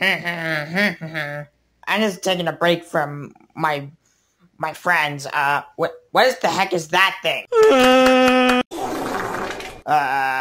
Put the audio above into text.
I'm just taking a break from my friends. What the heck is that thing?